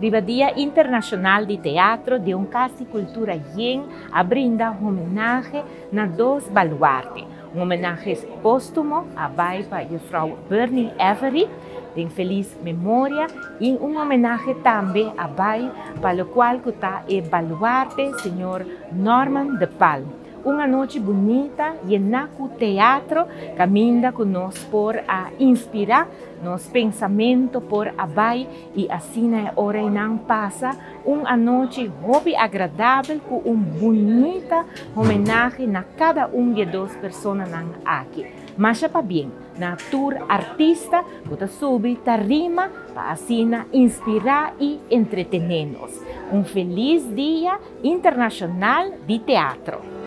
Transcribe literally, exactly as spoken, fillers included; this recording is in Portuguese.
Riba Dia Internacional de Teatro de um Casa Cultura Yen a brinda homenagem na dos baluarte. Um homenagem póstumo a bai para a Frau Bernie Avery, de feliz memória, e um homenagem também a bai para o qual está o baluarte senhor Norman de Palm. Uma noite bonita e na o teatro caminha conosco por a inspirar nos pensamentos por a bai e assim a hora não passa uma noite hobby agradável com uma bonita homenagem a cada um de duas pessoas aqui. Mas para bem, na tour artista que subir tarima para assim inspirar e entretener-nos. Um feliz dia internacional de teatro.